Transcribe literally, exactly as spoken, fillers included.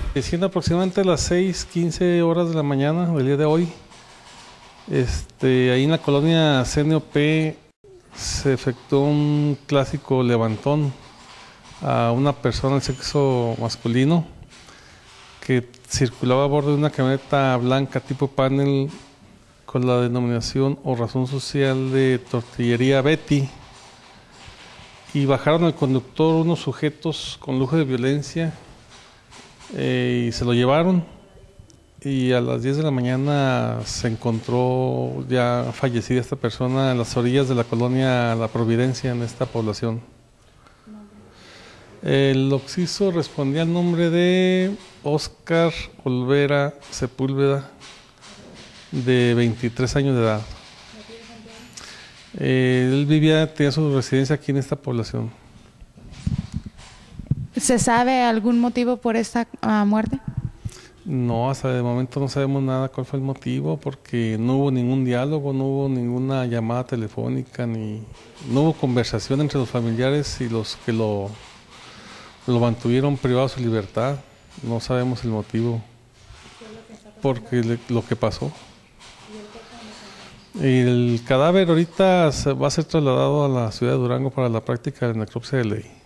Siendo aproximadamente las seis quince horas de la mañana del día de hoy, este, ahí en la colonia C N O P se efectuó un clásico levantón a una persona del sexo masculino que circulaba a bordo de una camioneta blanca tipo panel con la denominación o razón social de Tortillería Betty, y bajaron al conductor unos sujetos con lujo de violencia eh, y se lo llevaron, y a las diez de la mañana se encontró ya fallecida esta persona en las orillas de la colonia La Providencia, en esta población. El occiso respondía al nombre de Óscar Olvera Sepúlveda, de veintitrés años de edad. Eh, él vivía, tenía su residencia aquí en esta población. ¿Se sabe algún motivo por esta uh, muerte? No, hasta de momento no sabemos nada cuál fue el motivo, porque no hubo ningún diálogo, no hubo ninguna llamada telefónica, ni no hubo conversación entre los familiares y los que lo, lo mantuvieron privado de su libertad. No sabemos el motivo, porque le, lo que pasó. Y el cadáver ahorita se va a ser trasladado a la ciudad de Durango para la práctica de necropsia de ley.